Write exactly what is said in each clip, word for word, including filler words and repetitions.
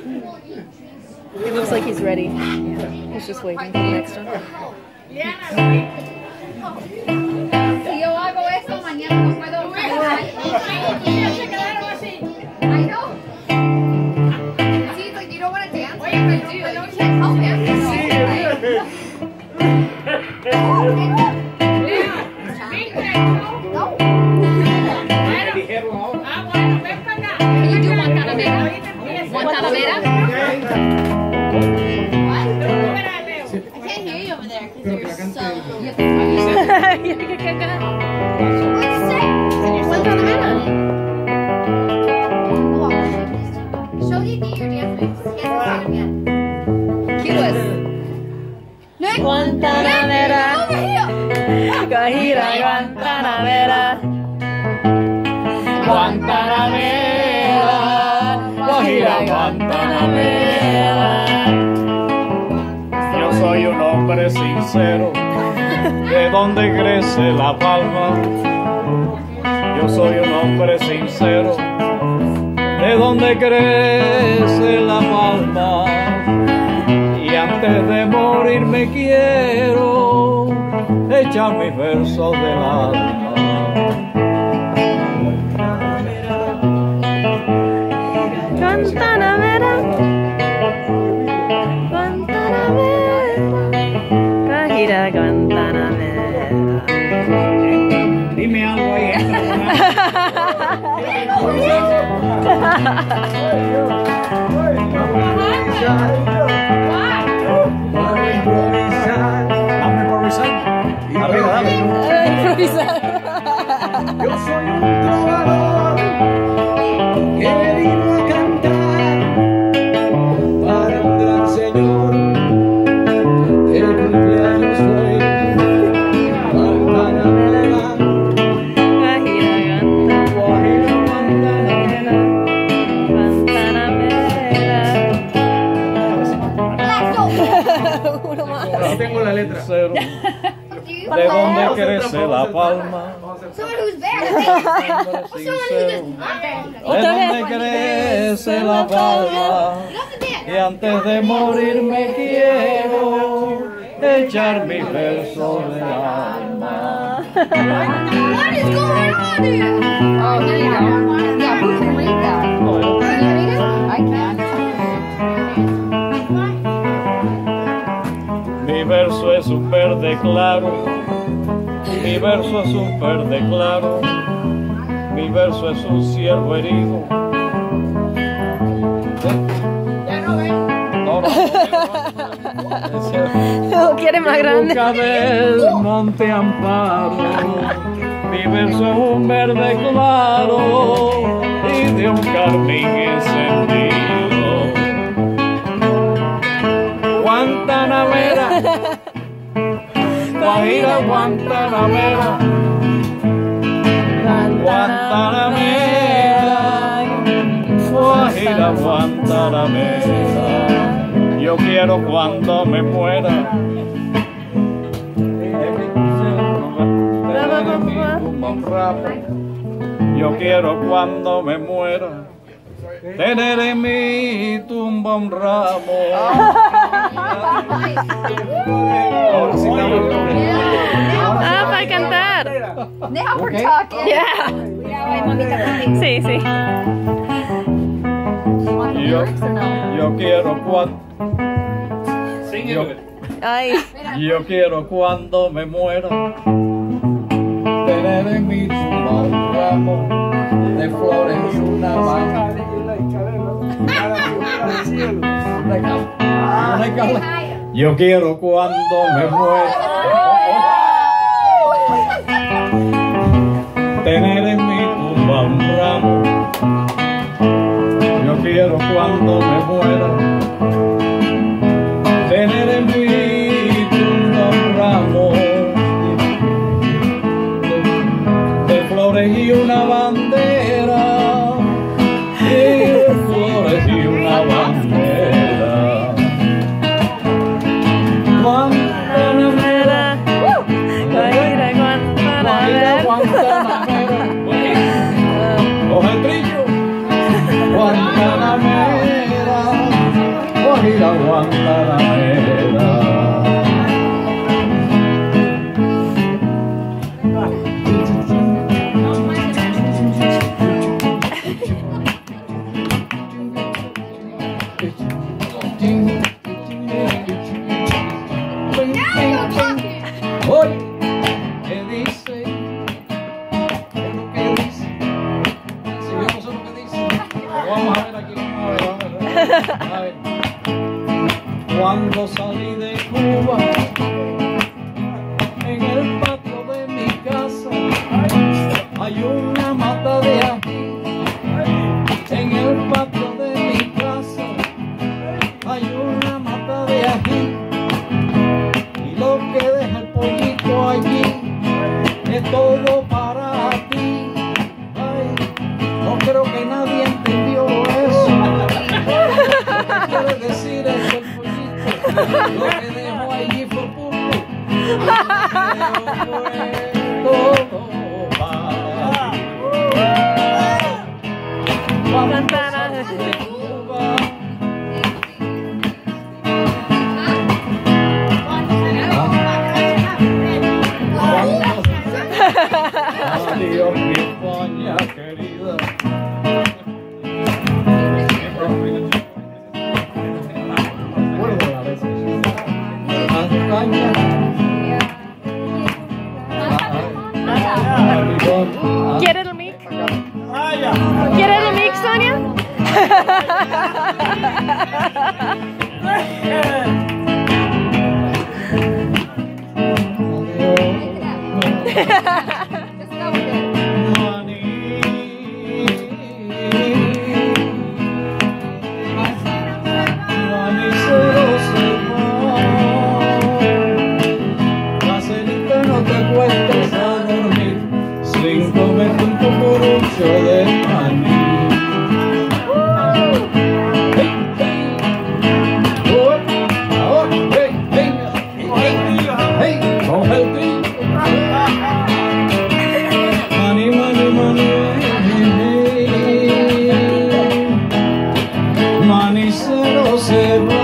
He looks like he's ready. He's just waiting for the next one. Si yo hago eso, mañana no puedo trabajar. Ellos se quedaron así. I know. See, like you don't want to dance, like I do. You can't help it. No. Can you do Guantanamera? Guantanamera? What? I can't hear you over there because you're so. You have to What's it say? Guantanamera. Show the your dance moves. He hasn't seen them yet. Cue us. Nick, Guantanamera. over here. Guajira, Guantanamera. Guantanamera, Guajira, Guantanamera. Yo soy un hombre sincero, de donde crece la palma. Yo soy un hombre sincero, de donde crece la palma. Y antes de morir me quiero echar mis versos del alma. Guantanamera, Guantanamera, Guajira, Guantanamera. Dime algo ahí. Dame improvisar. Arriba, dale. Improvisar. Yo soy un trovador que vino a cantar para un gran señor. El cumpleaños fue Guantanamera, Guajira, Guajira, Guantanamera. Guantanamera. Uno más. No tengo la letra. Cero. De donde crece la palma. Someone who's there. Someone who just not there. De donde crece la palma. You have to dance. Y antes de morir me quiero echar mis versos del alma. What is going on here? Oh, there you go. Yeah, who can read that? Can you read it? I can. Mi verso es un verde claro, mi verso es un verde claro, mi verso es un ciervo herido. No, no, Lo quiere más en grande. busca del monte amparo, mi verso es un verde claro y de un carmín encendido. Guantanamera, Guajira, Guantanamera, Guantanamera, Guajira, Guantanamera. Yo quiero cuando me muera Yo quiero cuando me muera tener en mi tumba un ramo. Ah, para cantar. Now we're talking. Yeah. Sí, sí. Yo, yo quiero cuando yo, Ay. yo quiero cuando me muera tener en mi tumba un ramo de flores y una mano. Yo quiero cuando me muera tener en mi tumba un ramo. Yo quiero cuando me muera tener en mi tumba un ramo de flores y una bandera, y de flores y una bandera. Guantanamera, Guajira, Guantanamera. Guantanamera. Coge el trillo. Guantanamera, Guajira Guantanamera. Oye, ¿qué dice? ¿Qué es lo que dice? Si yo no sé lo que dice, vamos a ver aquí, vamos a ver, vamos a ver. A ver. Cuando salí de Cuba, en el patio de mi casa hay una mata de ají. En el patio de mi casa hay una mata de ají. Y lo que deja el pollito allí es todo para ti. Ay, no creo que nadie entendió eso. Lo que quiere decir es que el pollito lo que dejó allí fue pulpo. Lo que dejó fue todo para ti. Cuando salí de Cuba, adiós mi España querida. Recuerdo la vez España. ¿Quieres el mix? ¿Quieres el mix, Sonia? Just go with it. Manicero se va. Caserita, no te acuestes a dormir sin comerte un cucurucho de maní. Hey, hey. Oh, oh, hey, hey, hey, hey, coge el trillo. Money, money, money, manicero se va.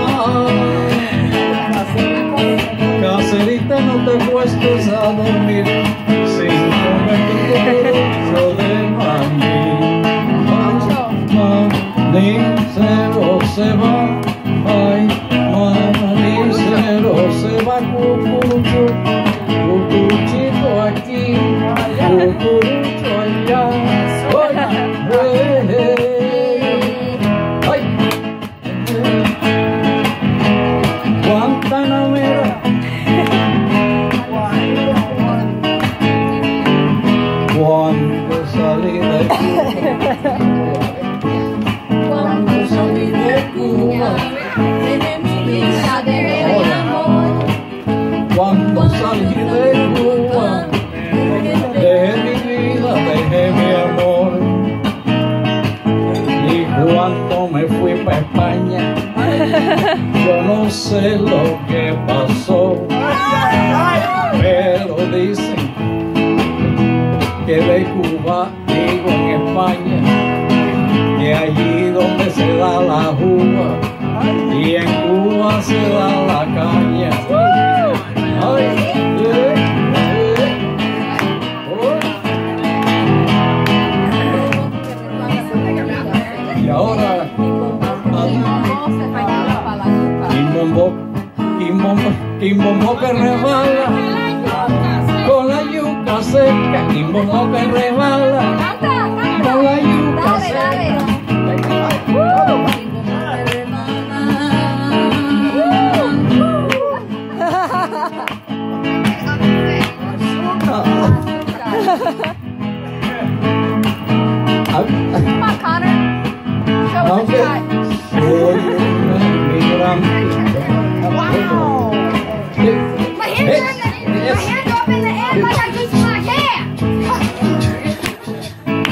Caserita, no te acuestes a dormir sin comer tu cucurucho de maní. Manicero se va, ay, manicero se va, cucurucho. Cucuruchito aquí, cucurucho allá. Oye, ay, Guantanamera. Cuando salí de Cuba, cuando salí de Cuba, cuando salí de Cuba, dejé mi vida, dejé mi amor. Y cuando me fui para España, yo no sé lo que pasó, pero dicen que de Cuba, digo en España, que allí donde se da la uva y en Cuba se da la caña. Ay, yeah, yeah. Oh. Y ahora Quimbombo, Quimbombo, Quimbombo que resbala con la yuca seca, Quimbombo que resbala con la yuca seca. Come on, Connor. Show us what you got. Soy un inmigrante. Wow. My hands are in the, my hands are up in the air like I just my hand.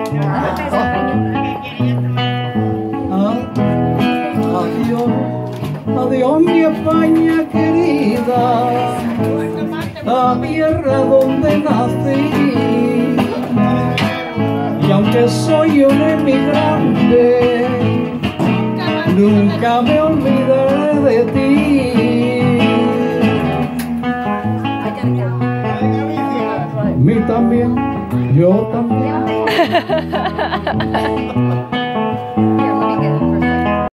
Adiós, adiós mi España querida, la tierra donde nací. Y aunque soy un emigrante, nunca me olvidaré de ti. A mí también, yo también.